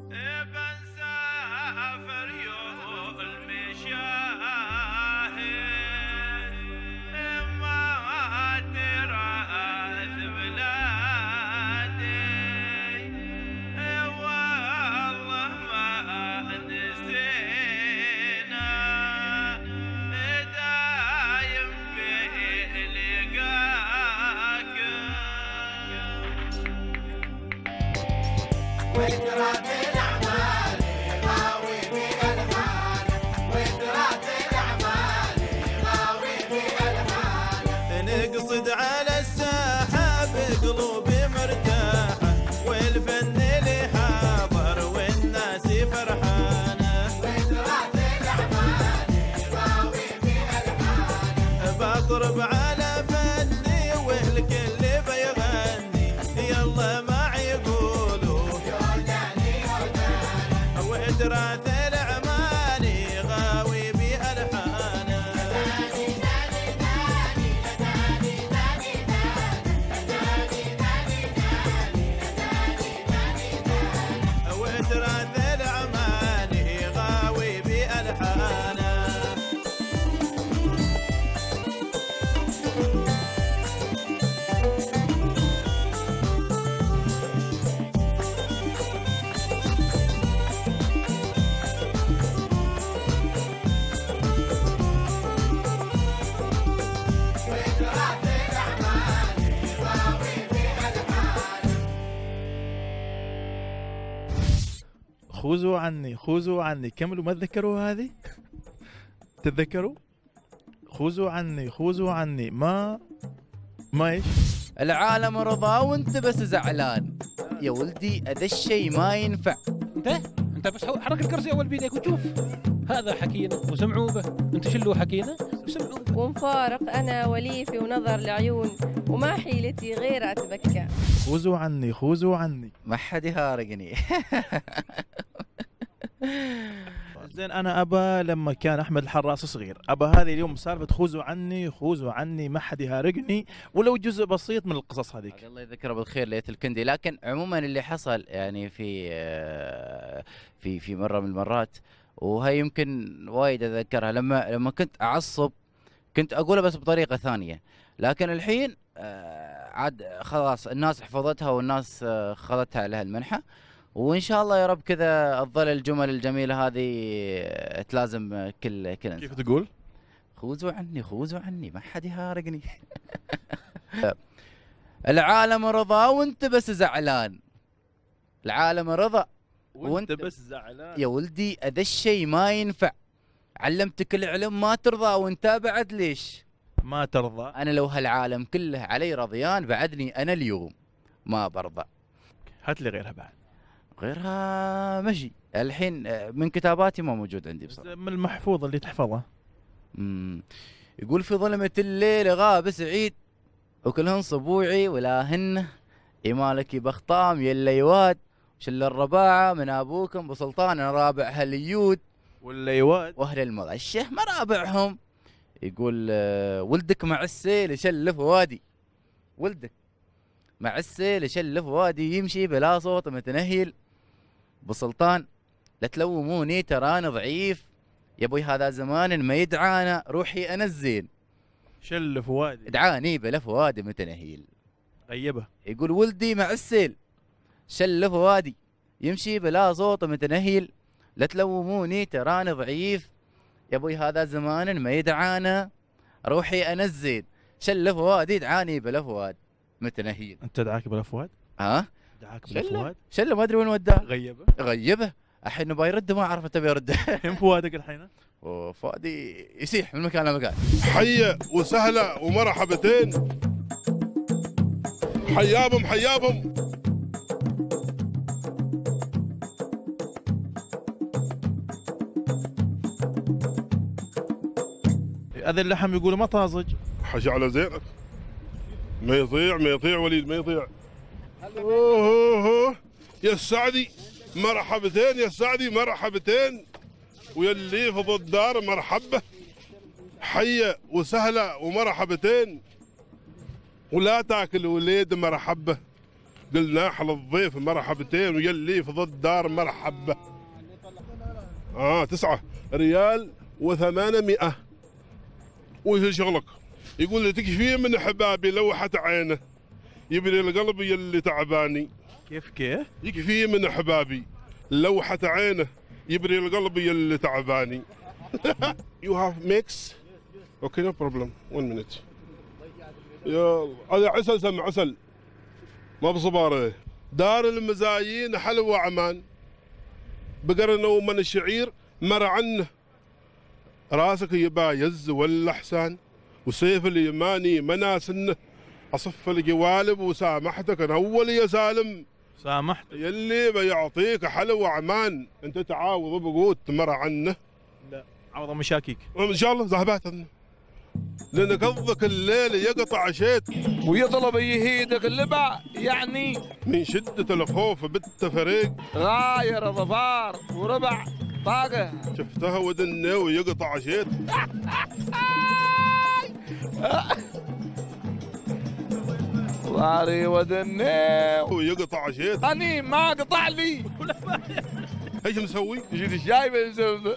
بنسافر يوم المشاهد ما تراث بلادي والله ما نسينا دايم في لقاك وتراث الأعمال غاوي بألحان وتراث الأعمال غاوي بألحان نقصد على الساحة بقلوبي مرتاحة والفن اللي حاضر والناس فرحانة وتراث الأعمال غاوي بألحان بضرب على فني والكل بيغني يلا معي يقولوا وتراث الأعمال غاوي بألحانه وتراث الأعمال غاوي بألحانه خوزوا عني خوزوا عني كملوا ما تذكروا هذه تتذكروا خوزوا عني خوزوا عني ما ايش العالم رضا وانت بس زعلان يا ولدي هذا الشيء ما ينفع. انت بس حرك الكرسي اول بيدك وشوف هذا حكينا وسمعوا به، انت شلوا حكينا وسمعوا به. ومفارق انا وليفي ونظر العيون وما حيلتي غير اتبكى. خوزوا عني خوزوا عني ما حد يهارقني. زين انا ابى لما كان احمد الحراس صغير ابى هذه اليوم سالفه خوزوا عني خوزوا عني ما حد يهارقني ولو جزء بسيط من القصص هذيك. الله يذكره بالخير ليت الكندي. لكن عموما اللي حصل يعني في مره من المرات وهي يمكن وايد اتذكرها لما كنت اعصب كنت اقولها بس بطريقه ثانيه. لكن الحين عاد خلاص الناس حفظتها والناس خذتها عليها المنحه وان شاء الله يا رب كذا تظل الجمل الجميله هذه تلازم كل انسان. كيف تقول؟ خوزوا عني خوزوا عني ما حد يهارقني. العالم رضا وانت بس زعلان. العالم رضا وانت بس زعلان يا ولدي هذا الشيء ما ينفع. علمتك العلم ما ترضى وانت بعد ليش ما ترضى؟ انا لو هالعالم كله علي رضيان بعدني انا اليوم ما برضى. هات لي غيرها بعد. غيرها مشي الحين من كتاباتي ما موجود عندي بصراحه. من المحفوظ اللي تحفظه. يقول في ظلمة الليل غاب سعيد وكلهن صبوعي ولاهن يمالك بخطام يلا يواد شل الرباعة من ابوكم بسلطان انا رابع هاليود والليواد واهل المغشه ما رابعهم. يقول ولدك مع السيل يشلف وادي. ولدك مع السيل يشلف وادي يمشي بلا صوت متنهل بسلطان لا تلوموني تراني ضعيف يا ابوي هذا زمان ما يدعانا روحي انا الزين شل فؤادي ادعاني بلا فؤادي متنهيل. غيبه. يقول ولدي مع السيل شل فؤادي يمشي بلا صوت متنهيل لا تلوموني تراني ضعيف يا ابوي هذا زمان ما يدعانا روحي انا الزين شل فؤادي دعاني بلا فؤاد متنهيل. انت دعاك بلا فؤاد؟ ها؟ دعاك بلا فؤاد؟ شله ما ادري وين وداه. غيبه. غيبه الحين نبغى يرد ما اعرف تبي يرد. فين فؤادك الحين؟ وفؤادي يسيح من مكان لمكان. حيا وسهلا ومرحبتين حيابهم حيابهم. هذا اللحم يقولوا ما طازج. حاجة على زينك ما يطيع وليد ما يطيع. اوه يا السعدي مرحبتين يا السعدي مرحبتين ويلي في الدار مرحبا حيا وسهلا ومرحبتين ولا تاكل وليد مرحبا قلنا أحلى الضيف مرحبتين ويلي في ضد دار مرحبة. 9 ريال و800. وش شغلك؟ يقول لي تكفيه من حبابي لوحة عينه يبري القلب يلي تعباني. كيف؟ يكفيه من حبابي لوحة عينه يبري القلب يلي تعباني. You have mix? Okay, no problem. 1 minute. يلا هذا عسل، سمع عسل ما بصباره. دار المزايين حلوة عمان بقرنا ومن الشعير مر عنه. راسك يبا يز ولا حسان وسيف اليماني مناسنه. اصف الجوالب وسامحتك انا اول يا سالم. سامحت يلي بيعطيك حلوة عمان انت تعاوض بقوت مر عنه. لا عوض مشاكيك ان شاء الله زهبات لان قضك الليل يقطع شيت ويطلب يهيدك اللبع يعني من شدة الخوف بالتفريق. غاير ظفار وربع طاقة شفتها ودني ويقطع شيت. ضاري ودني ويقطع شيت. أني ما قطع لي. ايش مسوي؟ يجيني الشاي بنسوي.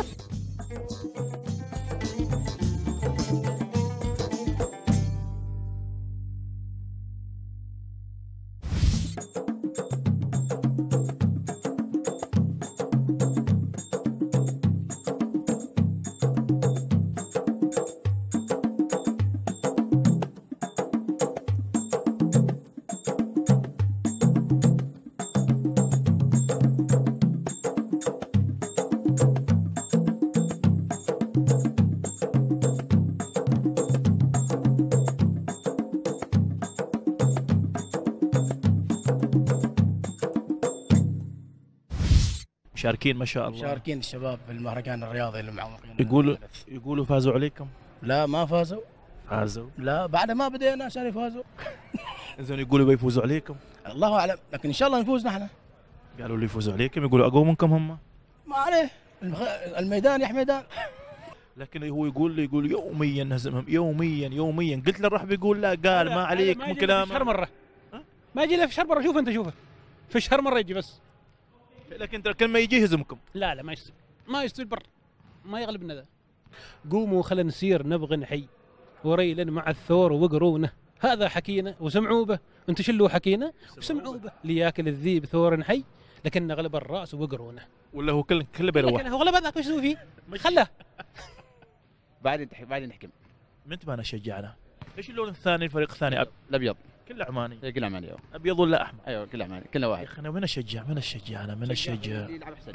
مشاركين ما شاء الله. مشاركين الشباب في المهرجان الرياضي المعوقين. يقولوا فازوا عليكم. لا ما فازوا. فازوا؟ لا بعد ما بدينا عشان يفازوا. زين يقولوا بيفوزوا عليكم. الله اعلم لكن ان شاء الله نفوز نحن. قالوا لي يفوزوا عليكم، يقولوا اقوى منكم هم. ما عليه الميدان يا حميدان. لكن هو يقول يوميا نهزمهم يوميا. قلت له راح بيقول لا، قال ما عليك مو كلام. في شهر مره ما يجي له في شهر مره. شوف انت شوفه في شهر مره يجي بس. لكن ترى كل ما يجي يهزمكم. لا ما يستوي البر، ما يغلبنا ذا. قوموا خلينا نسير نبغي نحي وريلا مع الثور وقرونه. هذا حكينا وسمعوا به. انتم شلوا حكينا وسمعوا به. لياكل الذيب ثور حي لكن غلب الراس وقرونه. ولا هو كله بيروح. لكن هو غلب هذاك وش يسوي فيه؟ خله بعدين نحكم. من تبانا شجعنا؟ ايش اللون الثاني الفريق الثاني؟ الابيض كله عماني. كل عماني. ابيض ولا احمر؟ ايوه كل عماني كلنا واحد. يا اخي من الشجع يلعب احسن.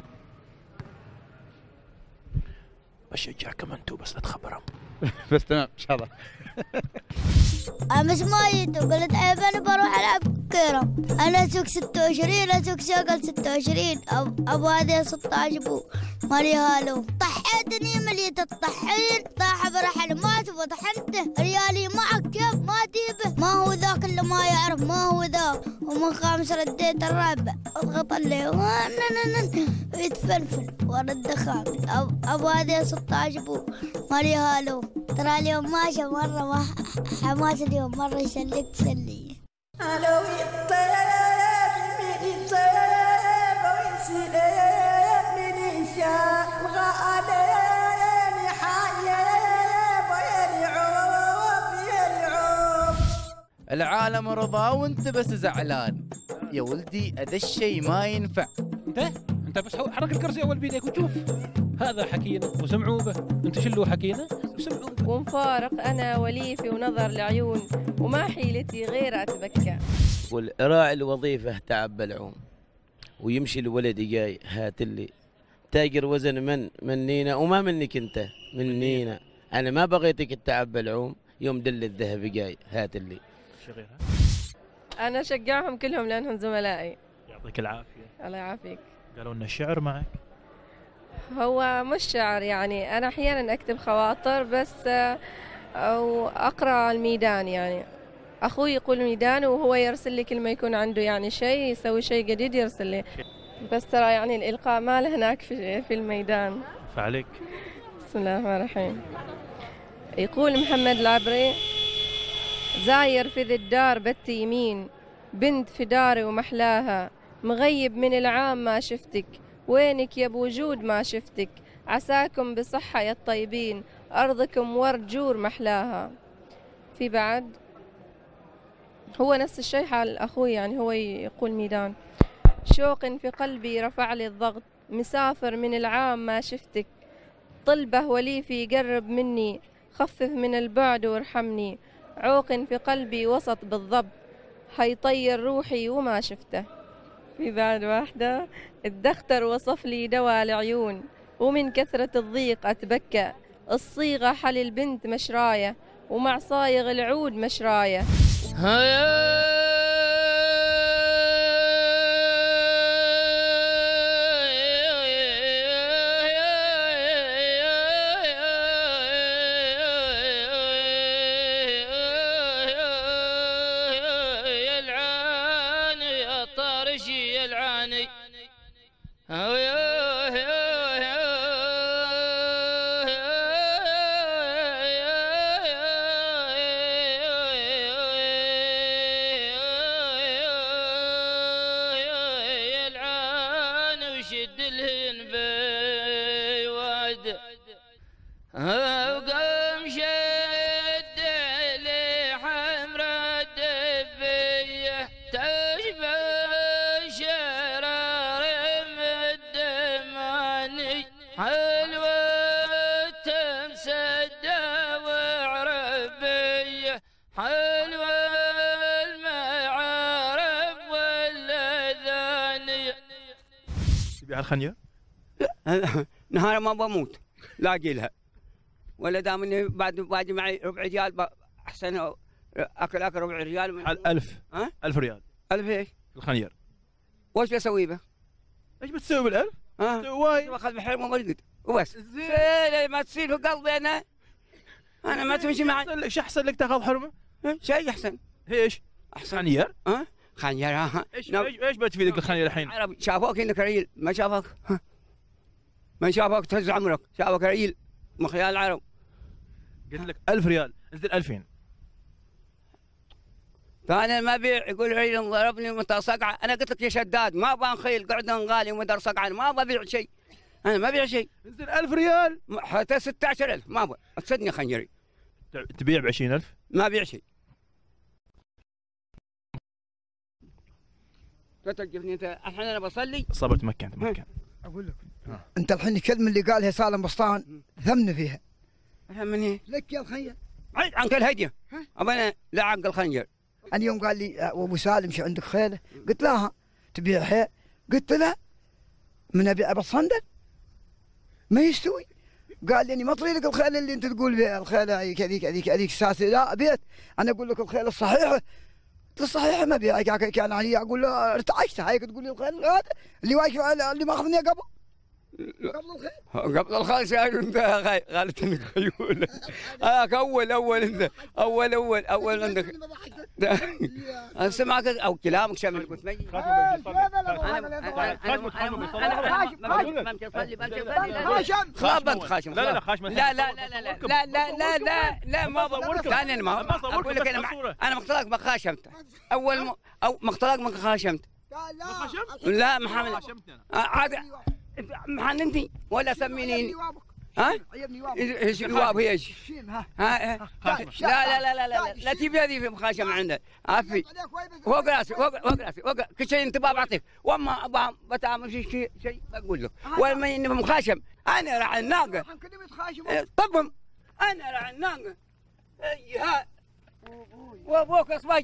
بشجعكم انتم بس لا تخبرهم. بس تمام ان شاء الله. امس ما جيت وقلت عيب انا بروح العب كيرة. انا سوق 26 اسوق شغل 26 ابو هذه 16 ابو مالي هالو. طحيتني مليت الطحين طاح برحل ما تبغى طحنته ريالي معك كيف ما تجيبه. ما هو ذاك اللي ما يعرف ما هو ذا. ومن خامس رديت الرابع اضغط اللي يتفلفل ورا الدخان ابو هذه 16 ابو مالي هالو. ترى اليوم ماشي مرة حماس اليوم مرة يسلك تسلي. علوي الطيب من الطيب ويسلم من الشام غالين حايب ويلعب. العالم رضا وانت بس زعلان يا ولدي. هذا الشيء ما ينفع. انت بس حرك الكرسي اول بيدك وشوف. هذا حكينا وسمعوا به. انتم شلوا حكينا وسمعوا به. ومفارق أنا وليفي ونظر لعيون وما حيلتي غير أتبكى. والراعي الوظيفة تعب بالعوم ويمشي الولد جاي هات اللي تاجر وزن منينا وما منك انت منينا. انا ما بغيتك التعب بالعوم يوم دل الذهب جاي هات اللي. أنا شجعهم كلهم لأنهم زملائي. يعطيك العافية. الله يعافيك. قالوا لنا الشعر معك. هو مش شعر يعني أنا أحيانا أكتب خواطر بس أو أقرأ الميدان يعني. أخوي يقول ميدان وهو يرسل لي كل ما يكون عنده يعني شيء يسوي شيء جديد يرسل لي. بس ترى يعني الإلقاء ما له هناك في الميدان. فعليك. بسم الله الرحمن الرحيم. يقول محمد العبري زاير في ذي الدار بت يمين بنت في داري ومحلاها، مغيب من العام ما شفتك، وينك يا بوجود ما شفتك، عساكم بصحة يا الطيبين، أرضكم ورد جور محلاها. في بعد هو نفس الشيء حال أخوي، يعني هو يقول ميدان. شوق في قلبي رفع لي الضغط، مسافر من العام ما شفتك، طلبه وليفي يقرب مني، خفف من البعد وارحمني، عوق في قلبي وسط بالضبط، هيطير روحي وما شفته. في بعد واحدة، الدختر وصف لي دواء العيون، ومن كثرة الضيق أتبكى، الصيغة حل البنت مشراية، ومع صايغ العود مشراية. الخنية؟ نهار ما بموت لاقي لها، ولا دام اني بعد باجي معي ربع ريال احسن اكل ربع ريال. 1000 ها؟ 1000 ريال. 1000 ايش؟ الخنير. وش بسوي به؟ ايش بتسوي بال1000؟ وايد باخذ بحلم ومرقد وبس. زين ما تصير في قلبي انا ما تمشي معي. ايش احسن لك تاخذ حرمه؟ شيء احسن. هي ايش؟ احسن خنير؟ خنير. ايش بتفيدك الخنير الحين؟ عربي شافوك انك ريل، ما شافوك ما شافوك تهز عمرك، شافوك ريل من خيال العرب. قلت لك 1000 ريال، انزل 2000. فانا ما بيع، يقول ريل ضربني متى صقعه، انا قلت لك يا شداد ما ابغى خيل قعدان غالي ومدار صقعه، ما ابغى ابيع شيء، انا ما ابيع شيء. انزل 1000 ريال حتى 16000 ما ابغى، تصدني خنجري. تبيع ب 20,000؟ ما ابيع شيء. لا تجفني انت، الحين انا بصلي. صبرت مكة انت مكة. اقول لك انت الحين الكلمه اللي قالها سالم بسطان ثمن فيها. من ايه؟ لك يا الخنجر. عيد عنك الهديه. ابى لا عنق الخنجر. انا يوم قال لي ابو سالم شو عندك خيله؟ قلت له تبيعها؟ قلت له من ابيع بالصندل؟ ما يستوي. قال لي ما اطري لك الخيل اللي انت تقول بها، الخيله هذيك اساسي. لا بيت انا اقول لك الخيل الصحيحه. الصحيحه ما بيها كان علي، اقول له ارتعشت هيك تقول لي الخيل هذا اللي واقف اللي ماخذني قبل الخيل انت قالت انك خيول. اول انت اول عندك اسمعك او كلامك شامل قلت مي. خاشم لا خاشم لا ما بورك ثاني ما اقول لك انا مقتلك ما خاشمت اول او مقتلك ما خاشمت. لا محمد عاد محننتي ولا سمينيني. ها؟ ايش جواب هي ايش؟ ها لا تجيب هذه في مخاشم عندك. عافي فوق راسي فوق كل شيء انتباه بعطيك، واما ابغى بتعمل شيء بقول لك، ولما اني مخاشم انا راعي الناقه. طبهم انا راعي الناقه. اي ها وابوك اصبي.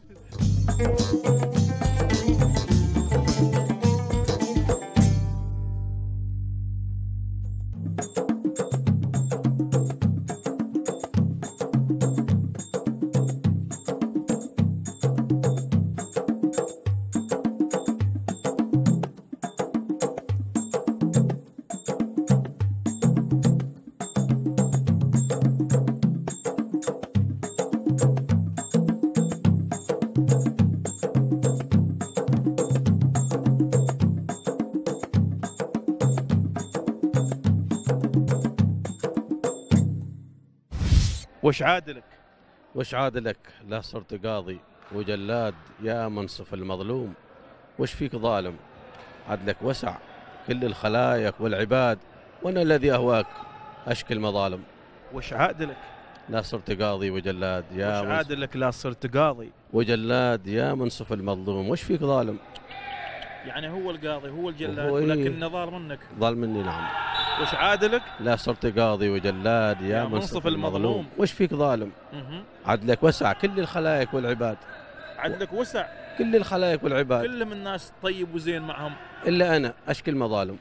وش عادلك؟ وش عادلك؟ لا صرت قاضي وجلاد يا منصف المظلوم، وش فيك ظالم؟ عدلك وسع كل الخلايق والعباد، وانا الذي اهواك اشكي المظالم. وش عادلك؟ لا صرت قاضي وجلاد يا وش عادلك لا صرت قاضي؟ وجلاد يا منصف المظلوم، وش فيك ظالم؟ يعني هو القاضي هو الجلاد وهو ولكن ظال منك. ظال مني نعم. وش عادلك؟ لا صرت قاضي وجلاد يا منصف المظلوم، وش فيك ظالم؟ عدلك وسع كل الخلايق والعباد. عدلك وسع كل الخلايق والعباد، كلهم الناس طيب وزين معهم، الا انا اشكي المظالم.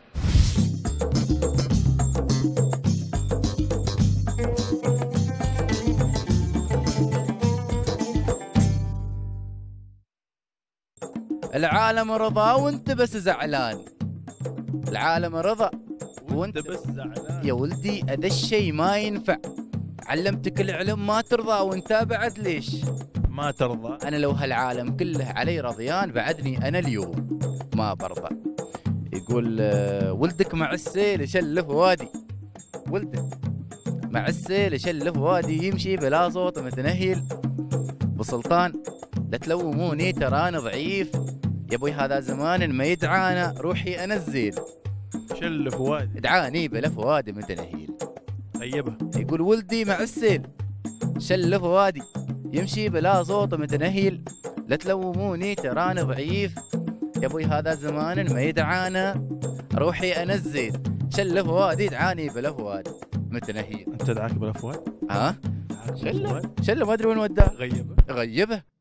العالم رضا وانت بس زعلان، العالم رضا وانت بس زعلان. يا ولدي هذا الشيء ما ينفع، علمتك العلم ما ترضى وانت بعد ليش ما ترضى؟ انا لو هالعالم كله علي رضيان بعدني انا اليوم ما برضى. يقول ولدك مع السيل شلف وادي، ولدك مع السيل شلف وادي، يمشي بلا صوت متنهل بسلطان، لا تلوموني ترى انا ضعيف، يا ابوي هذا زمان ما يدعانا روحي انزل، شلف وادي ادعاني بلا فوادي متنهيل. طيبها. يقول ولدي مع السيل شلف وادي، يمشي بلا صوت متنهيل، لا تلوموني ترى انا ضعيف، يا ابوي هذا زمان ما يدعانا روحي انزل، شلف وادي دعاني بلا فوادي متنهيل. انت دعاك بلا فواد؟ ها؟ شلف ما ادري وين وداه. غيبه غيبه